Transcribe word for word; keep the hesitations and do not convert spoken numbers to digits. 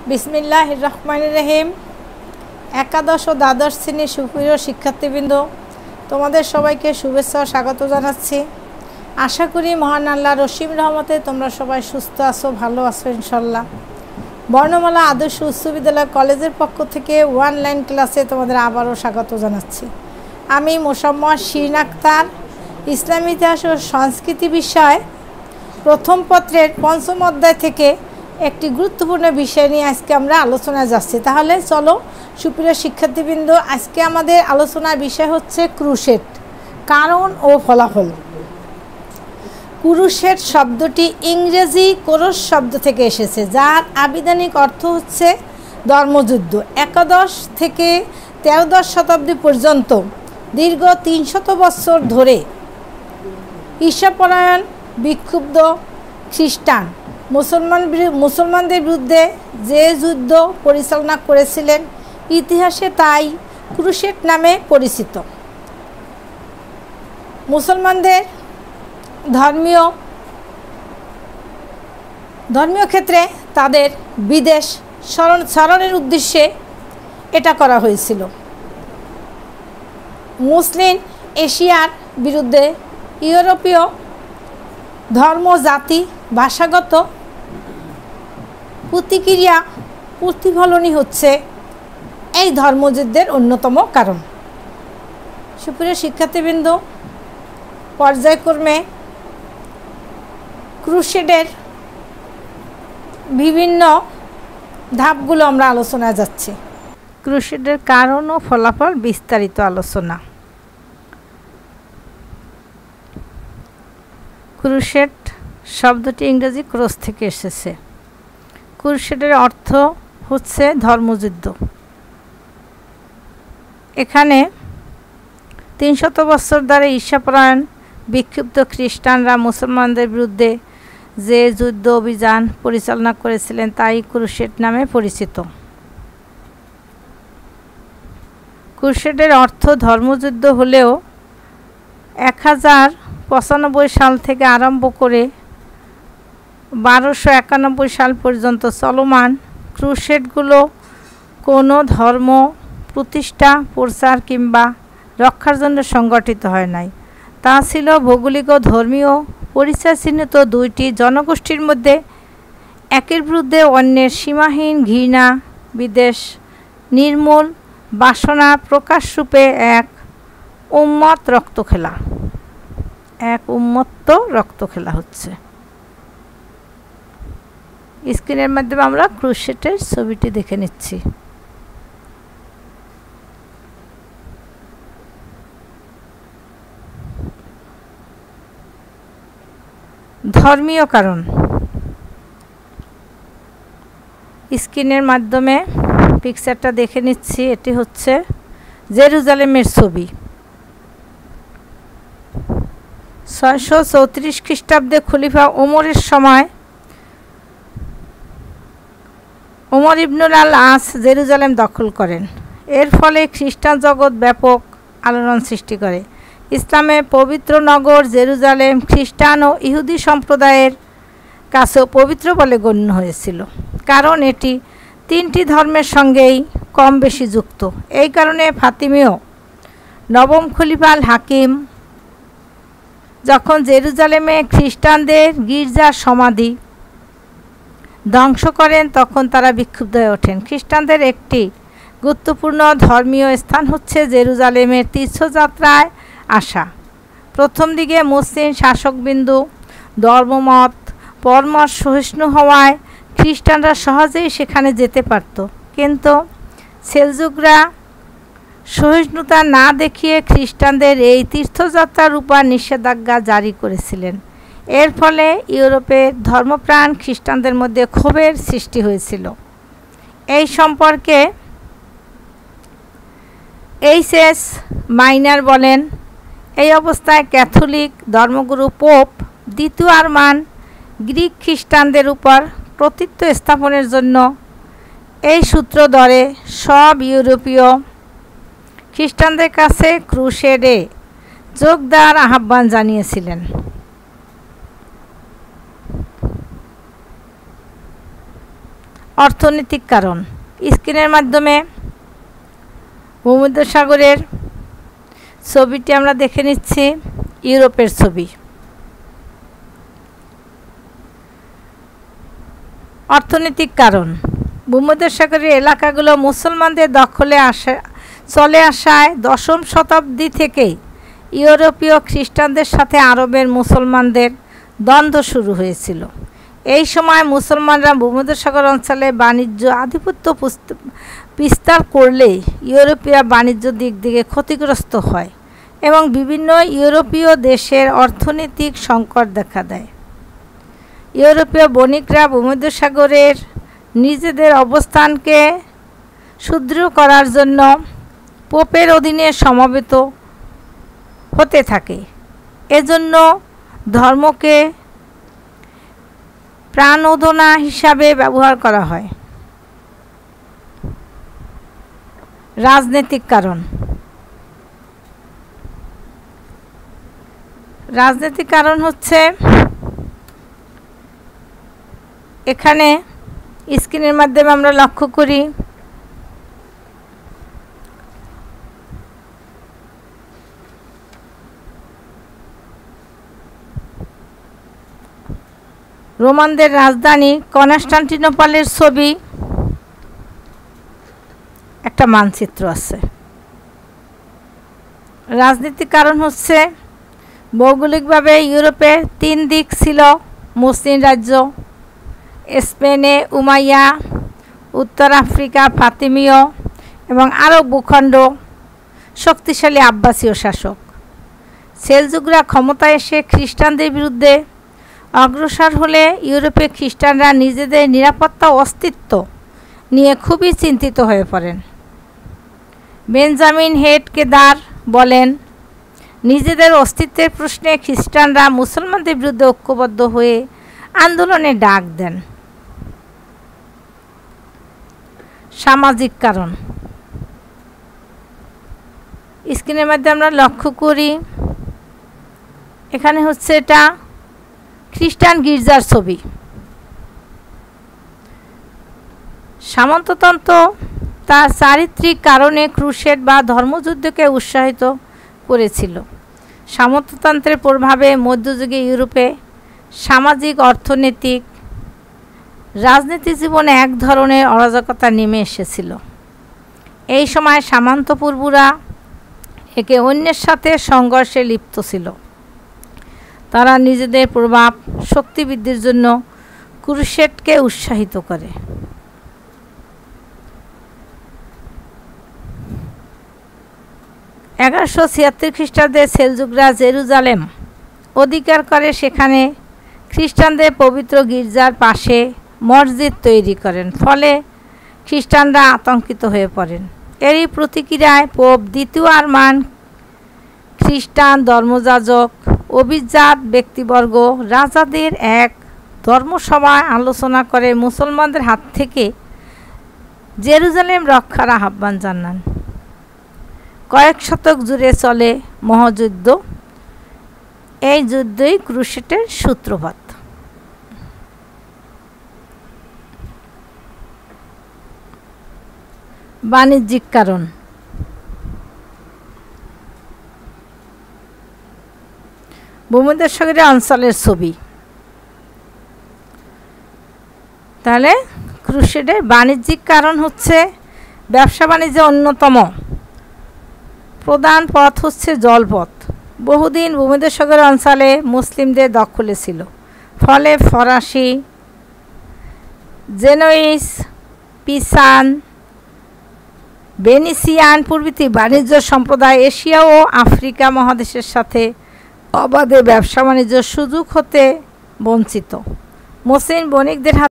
বিসমিল্লাহির রহমানির রহিম। একাদশ ও দ্বাদশ শ্রেণীর সুপ্রিয় শিক্ষার্থীবৃন্দ, তোমাদের সবাইকে শুভেচ্ছা ও স্বাগত জানাচ্ছি। আশা করি মহান আল্লাহর অসীম রহমতে তোমরা সবাই সুস্থ আছো, ভালো আছো ইনশাল্লাহ। বর্ণমালা আদর্শ উচ্চ বিদ্যালয় কলেজের পক্ষ থেকে অনলাইন ক্লাসে তোমাদের আবারও স্বাগত জানাচ্ছি। আমি মোসাম্মদ শিরিন আক্তার, ইসলামী ইতিহাস ও সংস্কৃতি বিষয় প্রথম পত্রের পঞ্চম অধ্যায় থেকে একটি গুরুত্বপূর্ণ বিষয় নিয়ে আজকে আমরা আলোচনায় যাচ্ছি। তাহলে চলো সুপ্রিয় শিক্ষার্থীবৃন্দ, আজকে আমাদের আলোচনার বিষয় হচ্ছে ক্রুসেড, কারণ ও ফলাফল। ক্রুসেড শব্দটি ইংরেজি কোরস শব্দ থেকে এসেছে, যার আবিধানিক অর্থ হচ্ছে ধর্মযুদ্ধ। একাদশ থেকে তেরোদশ শতাব্দী পর্যন্ত দীর্ঘ তিনশত বছর ধরে ঈর্ষাপরায়ণ বিক্ষুব্ধ খ্রিস্টান মুসলমান মুসলমানদের বিরুদ্ধে যে যুদ্ধ পরিচালনা করেছিলেন, ইতিহাসে তাই ক্রুসেড নামে পরিচিত। মুসলমানদের ধর্মীয় ধর্মীয় ক্ষেত্রে তাদের বিদেশ স্মরণ স্মরণের উদ্দেশ্যে এটা করা হয়েছিল। মুসলিম এশিয়ার বিরুদ্ধে ইউরোপীয় ধর্ম, জাতি, ভাষাগত প্রতিক্রিয়া প্রতিফলনই হচ্ছে এই ধর্মযুদ্ধের অন্যতম কারণ। সুপ্রিয় শিক্ষার্থীবৃন্দ, পর্যায়ক্রমে ক্রুসেডের বিভিন্ন ধাপগুলো আমরা আলোচনায় যাচ্ছি। ক্রুসেডের কারণ ও ফলাফল বিস্তারিত আলোচনা। ক্রুসেড শব্দটি ইংরেজি ক্রস থেকে এসেছে। ক্রুসেডের অর্থ হচ্ছে ধর্মযুদ্ধ। এখানে তিনশত বছর ধরে ঈর্ষাপরায়ণ বিক্ষুব্ধ খ্রিস্টানরা মুসলমানদের বিরুদ্ধে যে যুদ্ধ অভিযান পরিচালনা করেছিলেন তাই ক্রুসেড নামে পরিচিত। ক্রুসেডের অর্থ ধর্মযুদ্ধ হলেও এক হাজার পঁচানব্বই সাল থেকে আরম্ভ করে বারোশো একানব্বই সাল পর্যন্ত চলমান ক্রুসেডগুলো কোনো ধর্ম প্রতিষ্ঠা, প্রচার কিংবা রক্ষার জন্য সংগঠিত হয় নাই। তা ছিল ভৌগোলিক ও ধর্মীয় পরিচয় চিহ্নিত দুইটি জনগোষ্ঠীর মধ্যে একের বিরুদ্ধে অন্যের সীমাহীন ঘৃণা, বিদ্বেষ নির্মূল বাসনা প্রকাশরূপে এক উন্মত্ত রক্তখেলা এক উন্মত্ত রক্তখেলা হচ্ছে। স্ক্রিনের মাধ্যমে আমরা ক্রুসেডের ছবিটি দেখে নিচ্ছি। ধর্মীয় কারণ স্ক্রিনের মাধ্যমে পিকচারটা দেখে নিচ্ছি। এটি হচ্ছে জেরুজালেমের ছবি। ছয়শো চৌত্রিশ খ্রিস্টাব্দে খলিফা ওমরের সময় ওমর ইবনুল আল আস জেরুজালেম দখল করেন। এর ফলে খ্রিস্টান জগৎ ব্যাপক আলোড়ন সৃষ্টি করে। ইসলামের পবিত্র নগর জেরুজালেম খ্রিস্টান ও ইহুদি সম্প্রদায়ের কাছেও পবিত্র বলে গণ্য হয়েছিল, কারণ এটি তিনটি ধর্মের সঙ্গেই কম বেশি যুক্ত। এই কারণে ফাতিমীয় নবম খলিফা আল হাকিম যখন জেরুজালেমে খ্রিস্টানদের গির্জার সমাধি ধ্বংস করেন, তখন তারা বিক্ষুব্ধ হয়ে ওঠেন। খ্রিস্টানদের একটি গুরুত্বপূর্ণ ধর্মীয় স্থান হচ্ছে জেরুজালেমের তীর্থযাত্রায় আসা। প্রথম দিকে মুসলিম শাসকবিন্দু ধর্মমত পরমত সহিষ্ণু হওয়ায় খ্রিস্টানরা সহজেই সেখানে যেতে পারত, কিন্তু সেলজুকরা সহিষ্ণুতা না দেখিয়ে খ্রিস্টানদের এই তীর্থযাত্রার উপর নিষেধাজ্ঞা জারি করেছিলেন। এর ফলে ইউরোপের ধর্মপ্রাণ খ্রিস্টানদের মধ্যে ক্ষোভের সৃষ্টি হয়েছিল। এই সম্পর্কে এইচ এস মাইনার বলেন, এই অবস্থায় ক্যাথলিক ধর্মগুরু পোপ দ্বিতীয় আরমান গ্রিক খ্রিস্টানদের উপর কর্তৃত্ব স্থাপনের জন্য এই সূত্র ধরে সব ইউরোপীয় খ্রিস্টানদের কাছে ক্রুসেডে যোগ দেওয়ার আহ্বান জানিয়েছিলেন। অর্থনৈতিক কারণ। স্ক্রিনের মাধ্যমে ভূমধ্যসাগরের ছবিটি আমরা দেখে নিচ্ছি, ইউরোপের ছবি। অর্থনৈতিক কারণ। ভূমধ্যসাগরের এলাকাগুলো মুসলমানদের দখলে আসা চলে আসায় দশম শতাব্দী থেকেই ইউরোপীয় খ্রিস্টানদের সাথে আরবের মুসলমানদের দ্বন্দ্ব শুরু হয়েছিল। এই সময় মুসলমানরা ভূমধ্যসাগর অঞ্চলে বাণিজ্য আধিপত্য বিস্তার করলে ইউরোপীয় বাণিজ্য দিক দিকে ক্ষতিগ্রস্ত হয় এবং বিভিন্ন ইউরোপীয় দেশের অর্থনৈতিক সংকট দেখা দেয়। ইউরোপীয় বণিকরা ভূমধ্যসাগরের নিজেদের অবস্থানকে সুদৃঢ় করার জন্য পোপের অধীনে সমবেত হতে থাকে। এজন্য ধর্মকে প্রাণোদনা হিসাবে ব্যবহার করা হয়। রাজনৈতিক কারণ। রাজনৈতিক কারণ হচ্ছে, এখানে স্ক্রিনের মাধ্যমে আমরা লক্ষ্য করি রোমানদের রাজধানী কনস্টান্টিনোপলের ছবি, একটা মানচিত্র আছে। রাজনৈতিক কারণ হচ্ছে, ভৌগোলিকভাবে ইউরোপে তিন দিক ছিল মুসলিম রাজ্য, স্পেনে উমাইয়া, উত্তর আফ্রিকা ফাতিমীয় এবং আরব ভূখণ্ড শক্তিশালী আব্বাসীয় শাসক। সেলজুকরা ক্ষমতায় এসে খ্রিস্টানদের বিরুদ্ধে অগ্রসর হলে ইউরোপে খ্রিস্টানরা নিজেদের নিরাপত্তা অস্তিত্ব নিয়ে খুবই চিন্তিত হয়ে পড়েন। বেঞ্জামিন হেড কেদার বলেন, নিজেদের অস্তিত্বের প্রশ্নে খ্রিস্টানরা মুসলমানদের বিরুদ্ধে ঐক্যবদ্ধ হয়ে আন্দোলনে ডাক দেন। সামাজিক কারণ। স্ক্রিনের মধ্যে আমরা লক্ষ্য করি, এখানে হচ্ছে এটা খ্রিস্টান গির্জার ছবি। সামন্ততন্ত্র তার চারিত্রিক কারণে ক্রুসেড বা ধর্মযুদ্ধকে উৎসাহিত করেছিল। সামন্ততন্ত্রের প্রভাবে মধ্যযুগে ইউরোপে সামাজিক, অর্থনৈতিক, রাজনীতি জীবনে এক ধরনের অরাজকতা নেমে এসেছিল। এই সময় সামন্তপ্রভুরা একে অন্যের সাথে সংঘর্ষে লিপ্ত ছিল। তারা নিজেদের প্রভাব শক্তি বৃদ্ধির জন্য ক্রুসেডকে উৎসাহিত করে। এগারোশো ছিয়াত্তর খ্রিস্টাব্দে সেলজুকরা জেরুজালেম অধিকার করে সেখানে খ্রিস্টানদের পবিত্র গির্জার পাশে মসজিদ তৈরি করেন। ফলে খ্রিস্টানরা আতঙ্কিত হয়ে পড়েন। এরই প্রতিক্রিয়ায় পোপ দ্বিতীয় আরমান খ্রিস্টান ধর্মযাজক, অভিজাত ব্যক্তিবর্গ, রাজাদের এক ধর্মসভায় আলোচনা করে মুসলমানদের হাত থেকে জেরুজালেম রক্ষার আহ্বান জানান। কয়েক শতক জুড়ে চলে মহাযুদ্ধ। এই যুদ্ধই ক্রুসেডের সূত্রপাত। বাণিজ্যিক কারণ। ভূমধ্যসাগরীয় অঞ্চলের ছবি। তাহলে ক্রুসেডের বাণিজ্যিক কারণ হচ্ছে, ব্যবসা বাণিজ্যের অন্যতম প্রধান পথ হচ্ছে জলপথ। বহুদিন ভূমধ্যসাগর অঞ্চলে মুসলিমদের দখলে ছিল। ফলে ফরাসি, জেনোইস, পিসান, ভেনিসিয়ান প্রভৃতি বাণিজ্য সম্প্রদায় এশিয়া ও আফ্রিকা মহাদেশের সাথে অবাধে ব্যবসা বাণিজ্যের সুযোগ হতে বঞ্চিত। মুসলিম বণিকদের হাতে